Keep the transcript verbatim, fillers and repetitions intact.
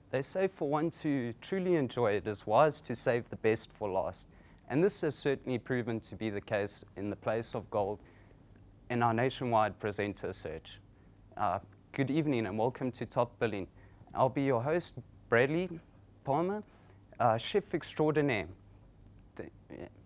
They say for one to truly enjoy it is wise to save the best for last. And this has certainly proven to be the case in the place of gold in our nationwide presenter search. Uh, good evening and welcome to Top Billing. I'll be your host, Bradley Palmer, uh, chef extraordinaire. The,